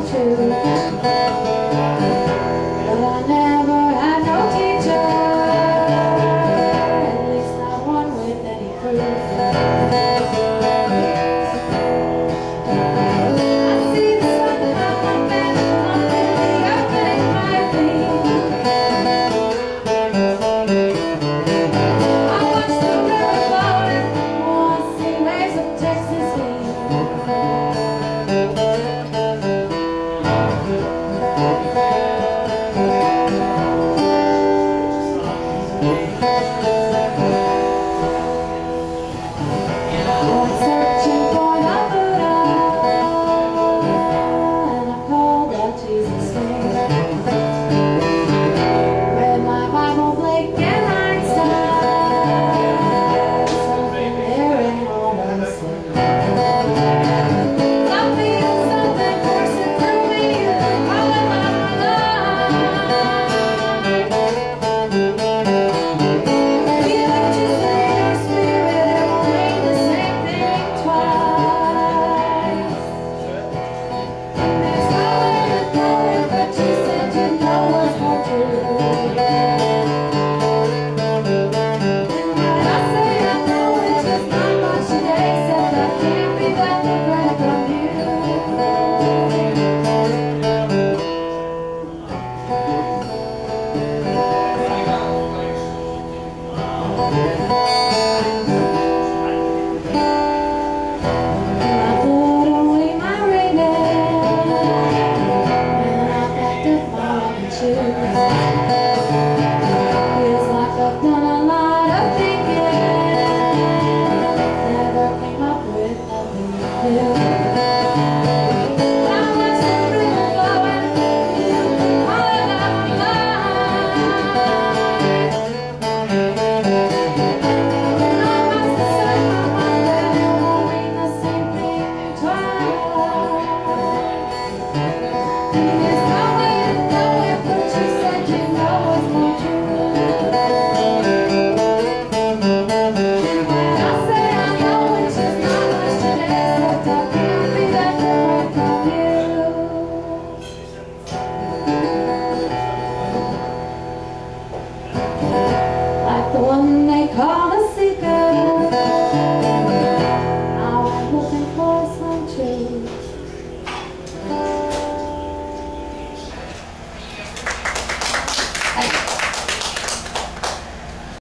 true. But I never had no teacher, at least not one with any proof. Feels like I've done a lot of thinking, never came up with nothing new. I watched the river flowing all around my life, and I must assert my mind that it won't mean the same thing twice. There's no way to know it, but you said you know it's not true. And when I say I know, it's just not much today, except I can't be that different from you. Like the one they call the